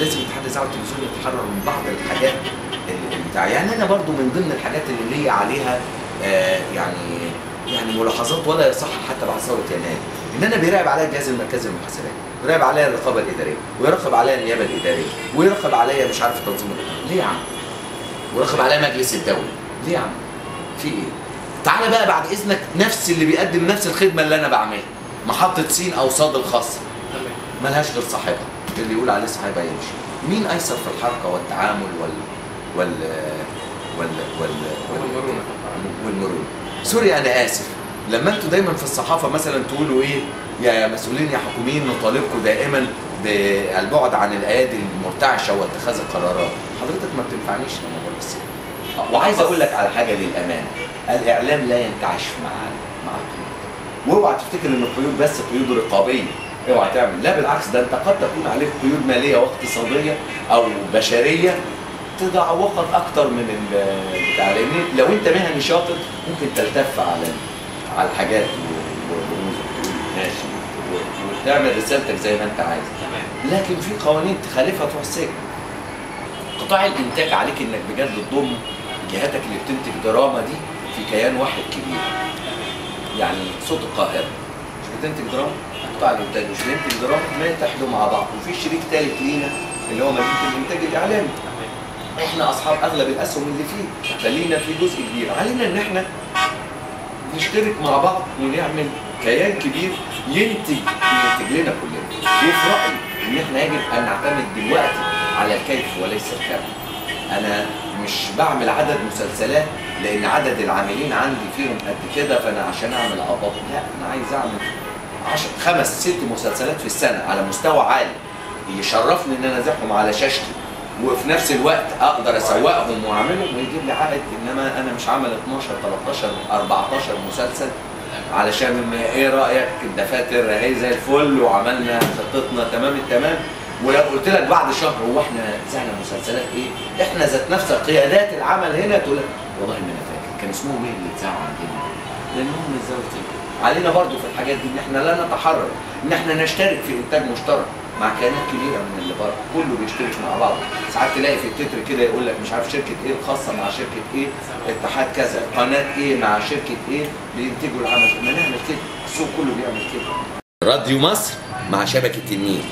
لازم اتحاد الاذاعه والتلفزيون يتحرر من بعض الحاجات بتاع، يعني انا برضو من ضمن الحاجات اللي لي عليها يعني ملاحظات ولا يصح حتى بعد ثوره يناير، ان انا بيراقب عليا الجهاز المركزي للمحاسبات، بيراقب عليا الرقابه الاداريه، ويراقب عليا النيابه الاداريه، ويراقب عليا مش عارف التنظيم الاداري، ليه يا عم؟ ويراقب عليا مجلس الدوله، ليه يا عم؟ في ايه؟ تعالى بقى بعد اذنك نفس اللي بيقدم نفس الخدمه اللي انا بعملها، محطه سين او صاد الخاصه ملهاش غير صاحبها، اللي يقول عليه صاحبها يمشي. مين ايسر في الحركه والتعامل والمرونه؟ سوري انا اسف، لما انتوا دايما في الصحافه مثلا تقولوا ايه يا مسؤولين يا حكوميين نطالبكم دائما بالبعد عن الايادي المرتعشه واتخاذ القرارات، حضرتك ما بتنفعنيش لما بقول بس. وعايز اقول لك على حاجه للامانه، الاعلام لا ينتعش مع القيود، واوعى تفتكر ان القيود بس قيود رقابيه، اوعى تعمل، لا بالعكس، ده انت قد تكون عليك قيود ماليه واقتصاديه او بشريه تضعوقك اكتر من البتاع، لان لو انت مهني شاطر ممكن تلتف على الحاجات وتقول ماشي وتعمل رسالتك زي ما انت عايز، لكن في قوانين تخالفها تروح السجن. قطاع الانتاج عليك انك بجد تضم جهاتك اللي بتنتج دراما دي في كيان واحد كبير، يعني صوت القاهره مش بتنتج دراما، قطاع الانتاج مش بينتج دراما، ما يتحدوا مع بعض، وفي شريك ثالث لينا اللي هو مدينه الانتاج الاعلامي، احنا اصحاب اغلب الاسهم اللي فيه، فلينا في جزء كبير، علينا ان احنا نشترك مع بعض ونعمل كيان كبير ينتج لنا كلنا. وفي رايي ان احنا يجب ان نعتمد دلوقتي على الكيف وليس الكم. انا مش بعمل عدد مسلسلات لان عدد العاملين عندي فيهم قد كده فانا عشان اعمل اباط، لا، انا عايز اعمل 5 6 مسلسلات في السنه على مستوى عالي يشرفني ان انا ازحهم على شاشتي، وفي نفس الوقت اقدر اسوقهم واعملهم ويجيب لي عائد. انما انا مش عامل 12 13 14 مسلسل علشان ايه رايك الدفاتر اهي زي الفل وعملنا خطتنا تمام التمام، ولو قلت لك بعد شهر هو احنا زعنا مسلسلات ايه؟ احنا ذات نفس قيادات العمل هنا تقول لك والله ما انا فاكر كان اسمهم ايه اللي اتذاعوا عندنا؟ لانهم اتذاعوا. علينا برضو في الحاجات دي ان احنا لا نتحرر، ان احنا نشترك في انتاج مشترك مع كيانات كبيره من اللي بره، كله بيشترك مع بعض. ساعات تلاقي في التتر كده يقول لك مش عارف شركه ايه الخاصه مع شركه ايه، اتحاد كذا، قناه ايه مع شركه ايه بينتجوا العمل، ما نعمل كده، السوق كله بيعمل كده. راديو مصر مع شبكه النيل.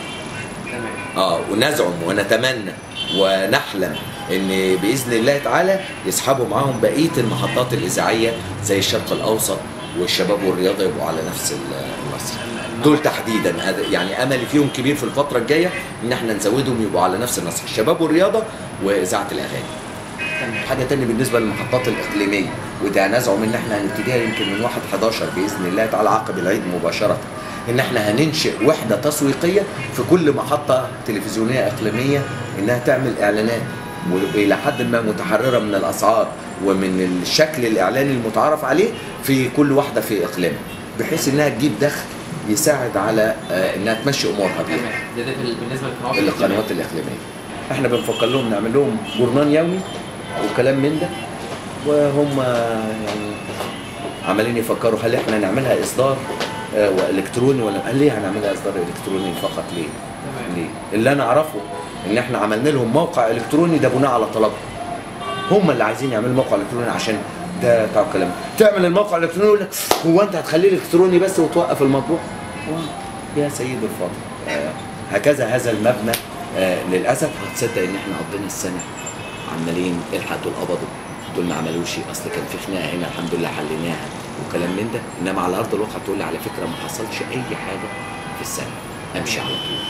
ونزعم ونتمنى ونحلم ان باذن الله تعالى يسحبوا معاهم بقيه المحطات الاذاعيه زي الشرق الاوسط والشباب والرياضه يبقوا على نفس النسق. دول تحديدا يعني املي فيهم كبير في الفتره الجايه ان احنا نزودهم يبقوا على نفس النسق، الشباب والرياضه واذاعه الاغاني. حاجه ثانيه بالنسبه للمحطات الاقليميه، وده نزعم ان احنا هنبتديها يمكن من 1/11 باذن الله تعالى عقب العيد مباشره، ان احنا هننشئ وحده تسويقيه في كل محطه تلفزيونيه اقليميه انها تعمل اعلانات والى حد ما متحرره من الاسعار ومن الشكل الاعلاني المتعارف عليه في كل واحده في اقليمها، بحيث انها تجيب دخل يساعد على انها تمشي امورها بيها. ده بالنسبه للقنوات الاقليميه. احنا بنفكر لهم نعمل لهم جورنال يومي وكلام من ده، وهم يعني عمالين يفكروا هل احنا نعملها اصدار والكتروني ولا ليه هنعملها اصدار الكتروني فقط؟ ليه؟ اللي انا اعرفه ان احنا عملنا لهم موقع الكتروني ده بناء على طلبهم. هم اللي عايزين يعملوا موقع الكتروني عشان ده بتاع كلام. تعمل الموقع الالكتروني يقول لك هو انت هتخليه الكتروني بس وتوقف المطبوع؟ يا سيد الفاضل، هكذا هذا المبنى للاسف هتصدق ان احنا قضينا السنه عمالين الحقوا القبضوا دول ما عملوش، اصل كان في خناقه هنا الحمد لله حليناها وكلام من ده، انما على ارض الواقع تقول لي على فكره ما حصلش اي حاجه في السنه، امشي على طول.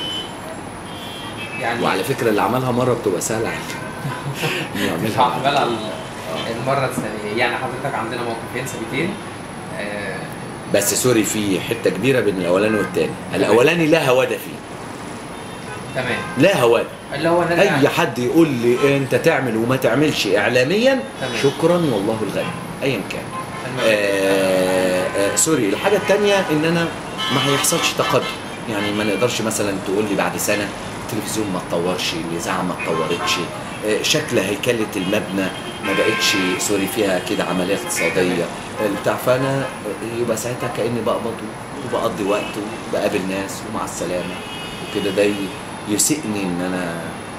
يعني وعلى فكره اللي عملها مره بتبقى سهله عليه نعملها المره الثانيه. يعني حضرتك عندنا موقفين ثابتين بس سوري في حته كبيره بين الاولاني والثاني. الاولاني لا هواده فيه، تمام، لا هواده، اللي هو اي حد يقول لي انت تعمل وما تعملش اعلاميا تمام. شكرا والله الغني ايا كان. سوري. الحاجه الثانيه ان انا ما هيحصلش تقدم، يعني ما نقدرش مثلا تقول لي بعد سنه التلفزيون ما اتطورش، الاذاعه ما اتطورتش، شكل هيكله المبنى ما بقتش سوري فيها كده عمليه اقتصاديه بتاع، فانا يبقى ساعتها كاني بقبض وبقضي وقت وبقابل ناس ومع السلامه وكده، ده يسئني ان انا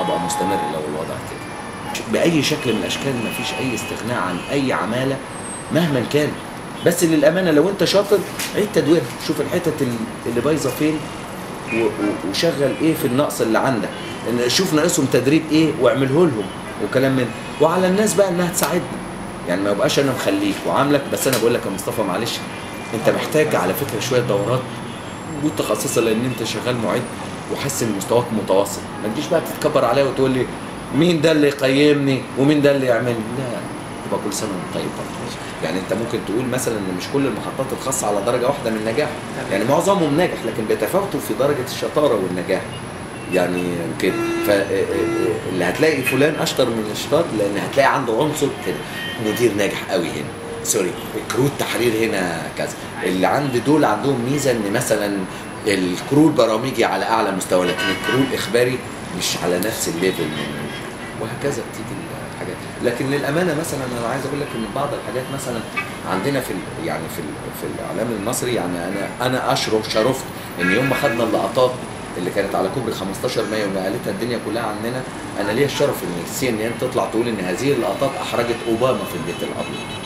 ابقى مستمر لو الوضع كده. باي شكل من الاشكال مفيش اي استغناء عن اي عماله مهما كان، بس للامانه لو انت شاطر عيد تدويرها، شوف الحتت اللي بايظه فين وشغل ايه في النقص اللي عندك، شوف ناقصهم تدريب ايه واعمله لهم وكلام من. وعلى الناس بقى انها تساعدنا، يعني ما يبقاش انا مخليك وعاملك، بس انا بقول لك يا مصطفى معلش انت محتاج على فكره شويه دورات متخصصه، لان انت شغال معد وحاسس ان مستواك متوسط. ما تجيش بقى تتكبر عليا وتقول لي مين ده اللي يقيمني ومين ده اللي يعملني، لا، تبقى كل سنه وانت طيب برضه. يعني انت ممكن تقول مثلا ان مش كل المحطات الخاصه على درجه واحده من النجاح، يعني معظمهم ناجح لكن بيتفاوتوا في درجه الشطاره والنجاح يعني كده. فاللي هتلاقي فلان اشطر من الشطار لان هتلاقي عنده عنصر كده، مدير ناجح قوي هنا، سوري كرو التحرير هنا كذا، اللي عند دول عندهم ميزه ان مثلا الكرو البرامجي على اعلى مستوى لكن الكرو الاخباري مش على نفس الليفل منه، وهكذا بتيجي الحاجات. لكن للامانه مثلا انا عايز اقول لك ان بعض الحاجات مثلا عندنا في يعني في الاعلام المصري، يعني انا شرفت ان يوم ما خدنا اللقطات اللي كانت على كوبري 15 مايو ونقلتها الدنيا كلها عننا، انا ليا الشرف ان الCNN تطلع تقول ان هذه اللقطات احرجت اوباما في البيت الابيض.